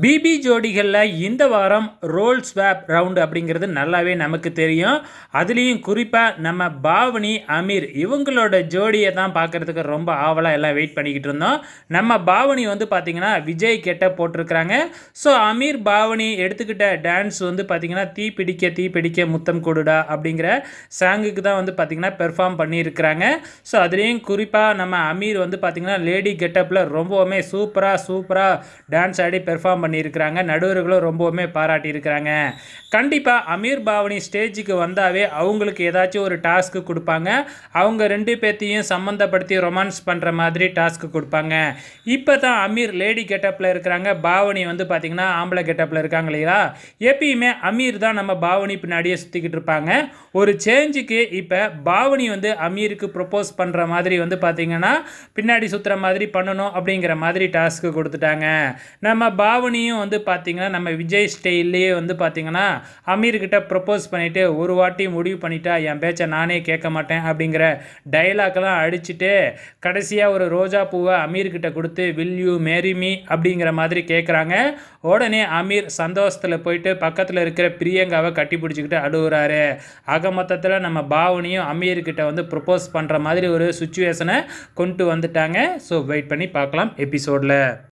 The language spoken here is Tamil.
பிபி ஜோடிகளில் இந்த வாரம் ரோல் ஸ்வாப் ரவுண்டு அப்படிங்கிறது நல்லாவே நமக்கு தெரியும். அதுலேயும் குறிப்பாக நம்ம பாவனி அமீர் இவங்களோட ஜோடியை தான் பார்க்குறதுக்கு ரொம்ப ஆவலாக எல்லாம் வெயிட் பண்ணிக்கிட்டு இருந்தோம். நம்ம பாவனி வந்து பார்த்திங்கன்னா விஜய் கெட்ட போட்டிருக்கிறாங்க. ஸோ அமீர் பாவனி எடுத்துக்கிட்ட டான்ஸ் வந்து பார்த்திங்கன்னா தீ பிடிக்க முத்தம் கொடுடா அப்படிங்கிற சாங்குக்கு தான் வந்து பார்த்திங்கன்னா பெர்ஃபார்ம் பண்ணியிருக்கிறாங்க. ஸோ அதுலேயும் குறிப்பாக நம்ம அமீர் வந்து பார்த்திங்கன்னா லேடி கெட்டப்பில் ரொம்பவுமே சூப்பராக டான்ஸ் ஆடி பெர்ஃபார்ம் பண்ணியிருக்கிறாங்க. நடுவர்களும் ரொம்பவுமே பாராட்டியிருக்கிறாங்க. கண்டிப்பாக அமீர் பாவனி ஸ்டேஜுக்கு வந்தாவே அவங்களுக்கு ஏதாச்சும் ஒரு டாஸ்க்கு கொடுப்பாங்க. அவங்க ரெண்டு பேர்த்தையும் சம்மந்தப்படுத்தி ரொமான்ஸ் பண்ணுற மாதிரி டாஸ்க்கு கொடுப்பாங்க. இப்போ தான் அமீர் லேடி கெட்டப்பில் இருக்கிறாங்க, பாவனி வந்து பார்த்திங்கன்னா ஆம்பளை கெட்டப்பில் இருக்காங்க இல்லையா. எப்பயுமே அமீர் தான் நம்ம பாவனி பின்னாடியே சுற்றிக்கிட்டு இருப்பாங்க. ஒரு சேஞ்சுக்கு இப்போ பாவனி வந்து அமீருக்கு ப்ரொப்போஸ் பண்ணுற மாதிரி வந்து பார்த்திங்கன்னா பின்னாடி சுற்றுற மாதிரி பண்ணணும் அப்படிங்கிற மாதிரி டாஸ்க்கு கொடுத்துட்டாங்க. நம்ம பாவனியும் வந்து பார்த்திங்கன்னா நம்ம விஜய் ஸ்டைல்லையே வந்து பார்த்திங்கன்னா அமீர்கிட்ட ப்ரப்போஸ் பண்ணிவிட்டு ஒரு வாட்டி முடிவு பண்ணிட்டா என் பேச்சை நானே கேட்க மாட்டேன் அப்படிங்கிற டைலாக்லாம் அடிச்சுட்டு கடைசியாக ஒரு ரோஜா பூவை அமீர்கிட்ட கொடுத்து வில் யூ மேரி மீ அப்படிங்கிற மாதிரி கேட்குறாங்க. உடனே அமீர் சந்தோஷத்தில் போயிட்டு பக்கத்தில் இருக்கிற பிரியங்காவை கட்டி பிடிச்சிக்கிட்டு அழுகுறாரு. ஆக மொத்தத்தில் நம்ம பாவனியும் அமீர்கிட்ட வந்து ப்ரப்போஸ் பண்ணுற மாதிரி ஒரு சுச்சுவேஷனை கொண்டு வந்துட்டாங்க. ஸோ வெயிட் பண்ணி பார்க்கலாம் எபிசோடில்.